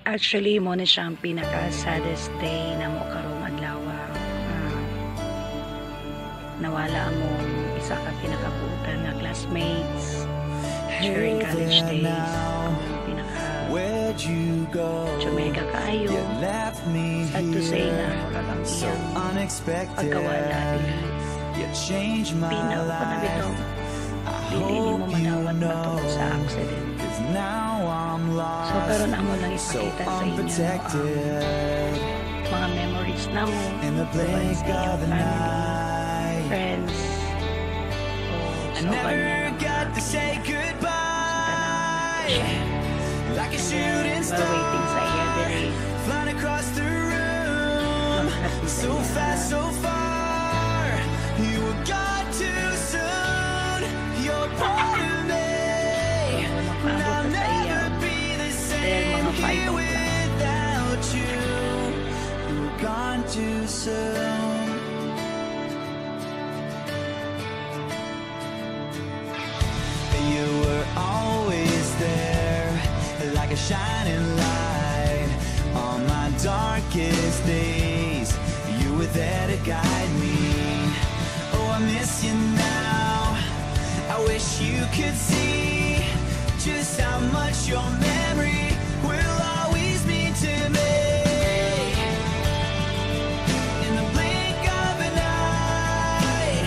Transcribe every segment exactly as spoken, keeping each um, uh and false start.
Actually, mo na siyang pinaka-saddest day na mo karong adlaw. Uh, nawala mo isa ka pinakabutan na classmates during college days. Pinaka Jamaica kaayo. Sad to say na kagang iyang pagkawala pinaw ko na bitaw. Dili mo madawat ba to sa accident. So pero na mo lang ipakita sa inyo uh, mga memories na mo tuwan sa iyong family, friends, o sa kanya na like a shooting star, while waiting sa iya diri flying across the room, so fast, so far, you were gone too soon, you're part of me, and I'll never be the same here without you, you were gone too soon. You were always there, like a shining light on my darkest days. You were there to guide me. Oh, I miss you now. I wish you could see just how much your memory will always mean to me. In the blink of an eye,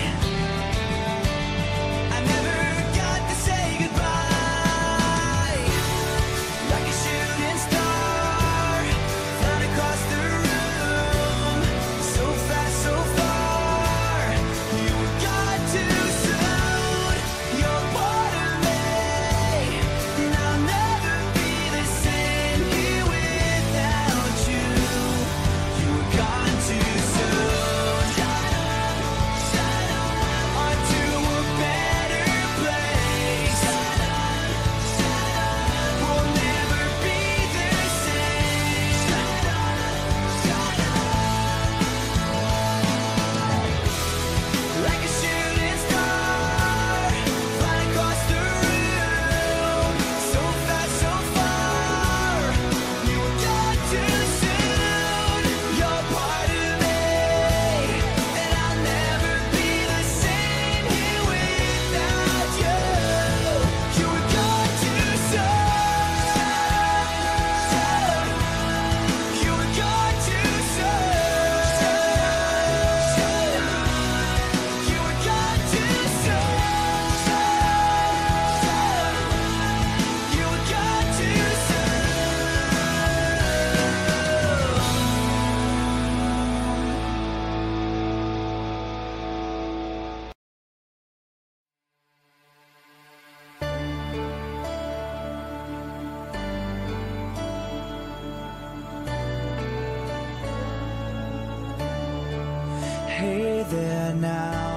I never got to say goodbye. Like a shooting star, flying across the room, so fast, so far, you were gone too soon, you're part of me, and I'll never be the same here without you, you were gone too soon, on to a better place, we'll never be the same, like a shooting star, flying across the room, so fast, so far, you were gone too soon, you're part of me, and I'll never be the same here without you, you were gone too soon, you were gone too soon, you were gone too soon, you were gone too soon. Hey there now.